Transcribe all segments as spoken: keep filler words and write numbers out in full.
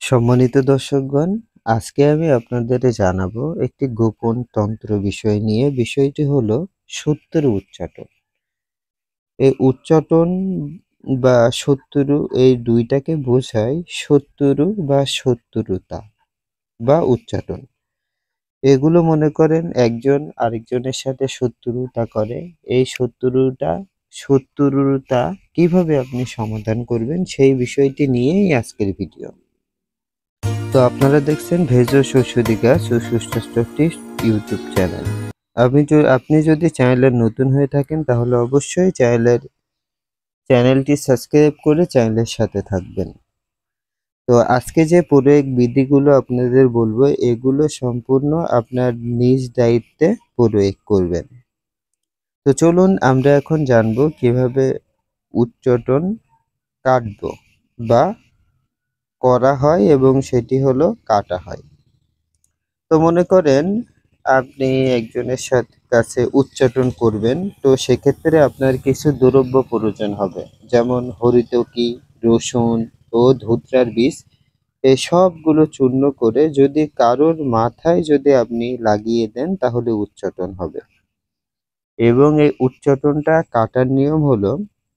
সম্মানিত দর্শকগণ, আজকে আমি আপনাদের জানাবো একটি গোপন তন্ত্র বিষয় নিয়ে। বিষয়টি হলো সত্যের উচ্চাটন। এই উচ্চাটন বা শত্রু এই দুইটাকে বোঝায় শত্রু বা শত্রুতা বা উচ্চাটন। এগুলো মনে করেন একজন আরেকজনের সাথে শত্রুতা করে। এই শত্রুটা শত্রুতা কিভাবে আপনি সমাধান করবেন সেই বিষয়টি নিয়েই আজকের ভিডিও। তো আপনারা দেখছেন ভেজ ও সুস্বাদিকা সুস্বাস্থ্য ইউটিউব চ্যানেল। আপনি আপনি যদি চ্যানেলের নতুন হয়ে থাকেন তাহলে অবশ্যই চ্যানেলের চ্যানেলটি সাবস্ক্রাইব করে চ্যানেলের সাথে থাকবেন। তো আজকে যে প্রয়োগ বিধিগুলো আপনাদের বলবো এগুলো সম্পূর্ণ আপনার নিজ দায়িত্বে প্রয়োগ করবেন। তো চলুন আমরা এখন জানবো কিভাবে উচ্চাটন কাটবো বা করা হয় এবং সেটি হলো কাটা হয়। তো মনে করেন আপনি একজনের সাথে কাছে উচ্চাটন করবেন, তো সেক্ষেত্রে আপনার কিছু দ্রব্য প্রয়োজন হবে, যেমন হরিতকি, রসুন ও ধুত্রার বীজ। এই সবগুলো চূর্ণ করে যদি কারোর মাথায় যদি আপনি লাগিয়ে দেন তাহলে উচ্চাটন হবে। এবং এই উচ্চাটনটা কাটার নিয়ম হলো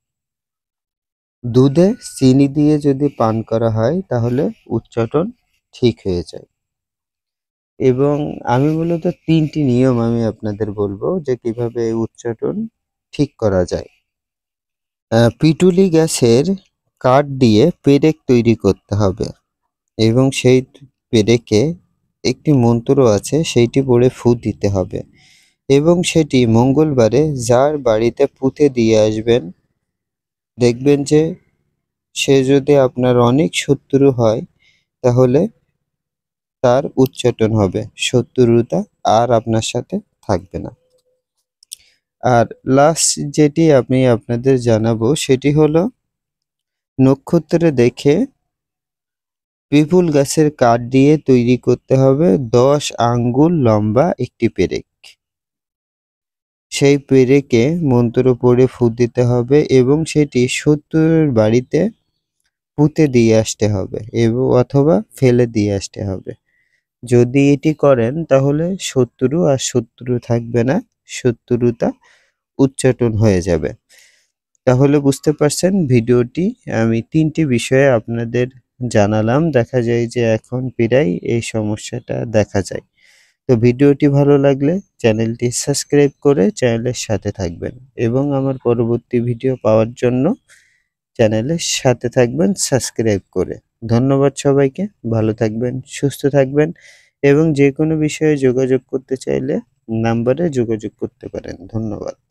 দুধে চিনি দিয়ে যদি পান করা হয় তাহলে উচ্চাটন ঠিক হয়ে যায়। এবং আমি মূলত তিনটি নিয়ম আমি আপনাদের বলবো যে কিভাবে এই উচ্চাটন ঠিক করা যায়। আহ, পিটুলি গ্যাসের কাঠ দিয়ে পেরেক তৈরি করতে হবে এবং সেই পেরেকে একটি মন্ত্র আছে সেইটি পড়ে ফু দিতে হবে এবং সেটি মঙ্গলবারে যার বাড়িতে পুঁতে দিয়ে আসবেন। দেখবেন যে সে যদি আপনার অনেক শত্রু হয় তাহলে তার উচ্চাটন হবে, শত্রুতা আর আপনার সাথে থাকবে না। আর লাস্ট যেটি আমি আপনাদের জানাবো সেটি হলো নক্ষত্রে দেখে পিপুল গাছের কাঠ দিয়ে তৈরি করতে হবে দশ আঙ্গুল লম্বা একটি পেরেক। সেই পেরেকে মন্ত্র পড়ে ফু দিতে হবে এবং সেটি শত্রুর বাড়িতে পুঁতে দিয়ে আসতে হবে এবং অথবা ফেলে দিয়ে আসতে হবে। যদি এটি করেন তাহলে শত্রু আর শত্রু থাকবে না, শত্রুতা উচ্চাটন হয়ে যাবে। তাহলে বুঝতে পারছেন ভিডিওটি আমি তিনটি বিষয়ে আপনাদের জানালাম। দেখা যায় যে এখন প্রায় এই সমস্যাটা দেখা যায়। তো ভিডিওটি ভালো লাগলে চ্যানেলটি সাবস্ক্রাইব করে চ্যানেলের সাথে থাকবেন এবং আমার পরবর্তী ভিডিও পাওয়ার জন্য চ্যানেলের সাথে থাকবেন সাবস্ক্রাইব করে। ধন্যবাদ সবাইকে। ভালো থাকবেন, সুস্থ থাকবেন এবং যে কোনো বিষয়ে যোগাযোগ করতে চাইলে নাম্বারে যোগাযোগ করতে পারেন। ধন্যবাদ।